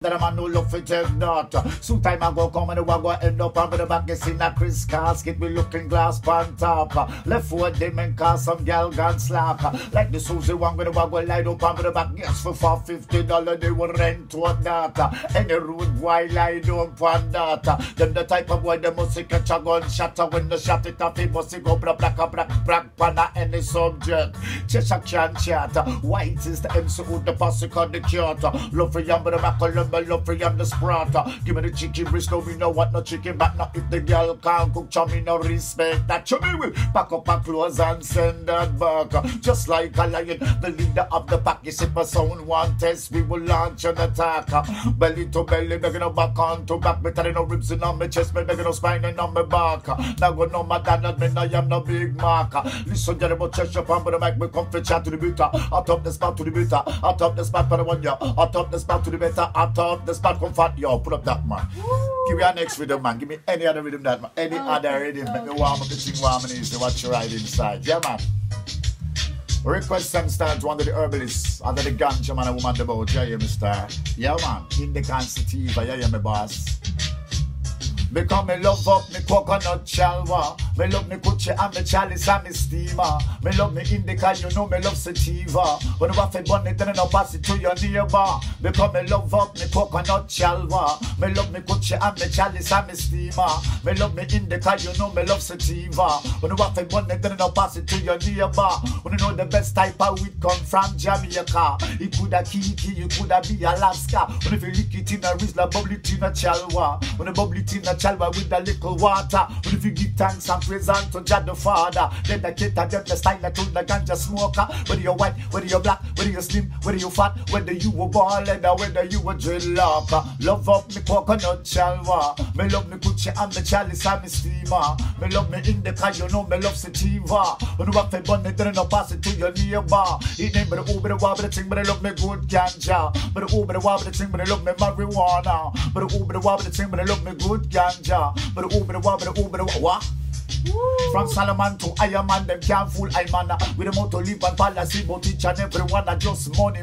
that a man no love for take that. Soon time I go come and I go end up on the back in a Chris casket with looking glass pan top. Left foot them and cause some gal gun slap. Like the Susie one with the go light up on the back. Yes for $50 they will rent to that. Any rude boy lie down on that. Them the type of boy they must catch a gun shatter when the shot it off. He must go black pan any subject. Cheshire can chat. White is the MC with the posse called the cute. Love for yam but the back love for yam the sprata. Give me the chicken wrist, no we know what no chicken back. Now if the girl can't cook chummy no respect that chummy will pack up her clothes and send that back. Just like a lion, the leader of the pack. You see my sound one test, we will launch an attack. Belly to belly, begging no back on to back. Me telling no ribs in on my chest, me begging no spine and on my back. Now go no matter that me I am no big mark. Listen, get about Cheshire Pan, but I make me come chat to the beater. Out of the spot to the beater, out of the spot for the one year, out of the spot to the better, out of the spot comfort. Yo, put up that man. Give me a next rhythm, man. Give me any other rhythm that man. Any other rhythm. Make me warm up the thing warm and easy. Watch you ride inside. Yeah, man. Request and stands under the herbalists, under the ganja man and woman the boat. Yeah, Mr. Yeah, man. In the constitutiva. Yeah, my boss. Because me love up me coconut chalwa. Me love me coochie and me chalice and me steamer. Me love me indica, you know me love sativa. When you have a bonnet then I pass it to your neighbor. Because me love up me coconut chalwa. Me love me coochie and me chalice and me steamer. Me love me indica, you know me love sativa. When you have a bonnet then I pass it to your neighbor. When you know the best type of weed come from Jamaica. It coulda Kiki, you coulda be Alaska. When if you lick it in a Rizla, bubble it in a chalwa. When you bubble it in a chalwa with a little water. But if you give thanks and praise unto God the Father, then the kid them the style that to the ganja smoker. Whether you're white, whether you're black, whether you're slim, whether you're fat, whether you were bald or whether you were dreadlock. Love up me coconut chalwa. Me love me coochie and me chalice and me steamer. Me love me indica, you know me love sativa. When you have a bonnet, then I pass it to your neighbor. It ain't but the over the wobble the thing, but I love me good ganja. But the over the wobble the thing, but I love me marijuana. But the over the wobble the thing, but I love me good ganja. But the over the what? From Solomon to Iron Man, them can't fool I man. With the motto live and policy, but each and everyone are just money.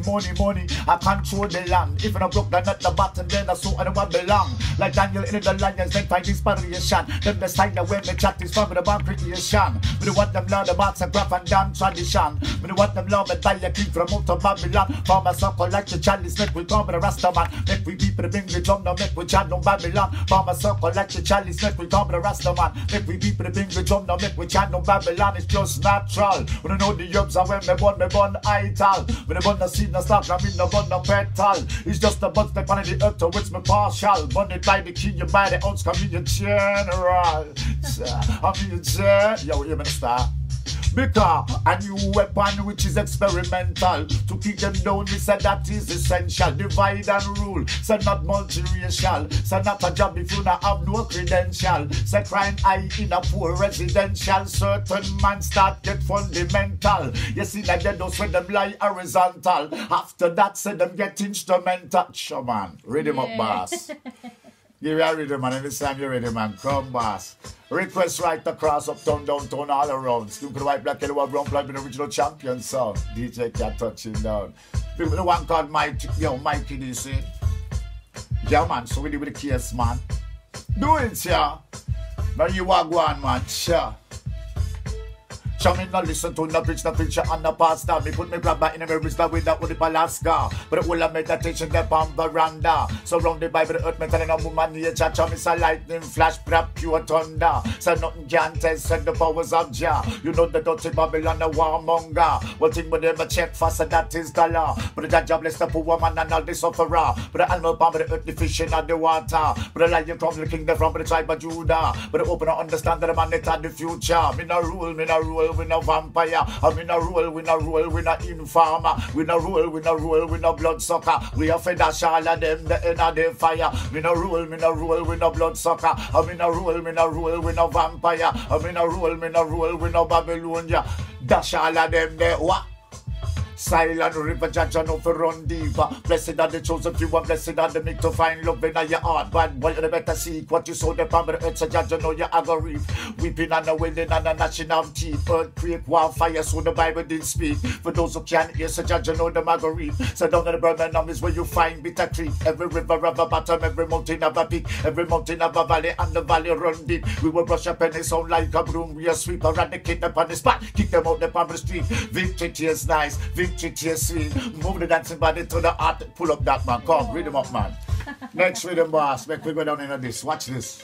I control the land. If I broke the nut, the bottom, then I saw anyone belong. Like Daniel in the lions, then find inspiration. Them the style that when me chat is from the bank creation. We don't want them learn the box and graph and damn tradition. We don't want them learn me buy a king from out of Babylon. For my circle like the chalice, make we come with a rasta man. Make we beat for the bing the drum, now make we chant no Babylon. For my circle like the chalice, make we come with a rasta man. Make we beat for the bing the drum, now make we chant no Babylon. It's just natural. We don't know the herbs and when me born ital. When I born the seed, no stock, I mean no born no petal. It's just a bud step on the earth to which me partial. Born it by the king, you buy the ounce, come in your general. I'm in your general. Yo, you start. Because a new weapon which is experimental. To keep them down, we said that is essential. Divide and rule, say not multiracial. Say not a job if you not have no credential. Say crime high in a poor residential. Certain man start get fundamental. You see that they don't when them lie horizontal. After that, say them get instrumental. Sure man, read him up, boss. Give me a rhythm, man. Anytime you're ready, man. Come, boss. Request right across, uptown, downtown, all around. Stupid white, black, yellow, brown, black, with the original champion sound. DJ Cat touching down. People, the one called Mikey, yo, Mikey, DC. Yeah, man. So we do with the case, man. Do it, yeah. Now you are going, man. Sure. Show me no listen to no preacher and no pastor. Me put me grabber in a wrist with that with the Alaska. But all of meditation there on veranda. Surrounded by the earth, me telling a woman nature. Show me some lightning flash, prep pure thunder. So nothing can test, said the powers of Jah. You know the dirty Babylon, the warmonger. One thing with them a check faster, that is the law. But the jobless, the poor man and all the sufferer. But the animal palm, the earth, the fish in the water. But the lion from the kingdom from the tribe of Judah. But the open understand that the man that the future. Me no rule. We no vampire, and we no rule, we no informer, we no rule, we no bloodsucker. We are fed all of them, the end of the fire. We no rule, we no bloodsucker, and we no rule, we no vampire, and we no rule, we no Babylonia. Dash all of them, the what? Silent river, judge and over run deeper. Blessed are the chosen few, and blessed are the meek to find love in your heart. But boy, you better seek what you sow the palm of the earth, so judge and know you are gonna reap. Weeping and a wailing and a gnashing of teeth. Earthquake, wildfire, so the Bible did speak. For those who can't hear, so judge and know the are reap. So down in the Birmingham is where you find Bitter Creek. Every river have a bottom, every mountain have a peak, every mountain have a valley, and the valley run deep. We will brush up any sound like a broom. We a sweep, eradicate them on the spot, kick them out the on the street. Victory tastes nice, victory tastes sweet. Move the dancing body to the heart. Pull up that man, come, rhythm up, man. Next rhythm, boss. Make we go down into this. Watch this.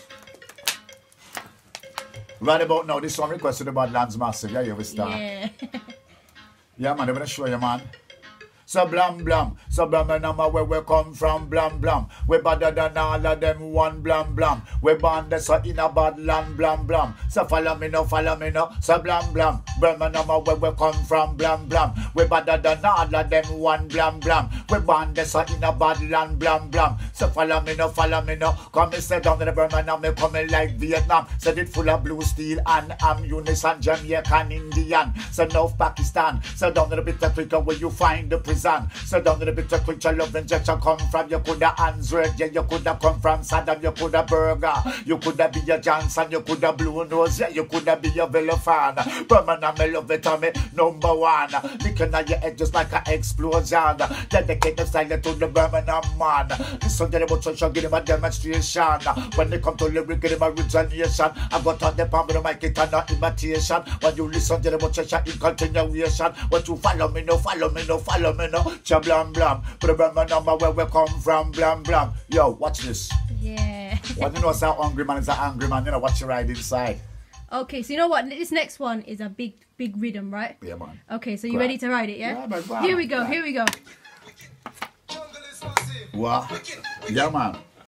Right about now, this one requested about Badlands Massive. Yeah, you start. Yeah. Yeah, man, I'm gonna show you, man. So blam blam, so blam and where we come from, blam blam. We better than all of them one blam blam. We born there so in a bad land, blam blam. So follow me now, so blam blam. Blam and where we come from, blam blam. We better than all of them one blam blam. We born there so in a bad land, blam blam. So follow me now. Come and sit down in the Birmingham, me coming like Vietnam. Said it full of blue steel and ammunition, Jamaican, Indian. So North Pakistan, so down in the Bitter Creek where you find the prison. So down in the Bitter Creek, your love injection come from. You coulda Ansred, yeah, you coulda come from Saddam, you coulda Burger, you coulda be a Johnson, you coulda Blue Nose, yeah, you coulda be a Villafan. Birmingham, me love it, me number one. Licking at your head just like an explosion. Dedicate the style to the Birmingham man. Listen to the motion, give him a demonstration. When they come to lyric, give him a origination. I got on the palm of the mic, it's an imitation. When you listen to the motion in continuation, what you follow me, no. Cha blam blam. Put a Birmingham where we come from, blam blam. Yo, watch this. Yeah. What you know, it's an angry man, it's an angry man. You know what you ride inside. Okay, so you know what? This next one is a big rhythm, right? Yeah, man. Okay, so you ready to ride it, yeah? Yeah, man. Here we go. What? Yeah, man.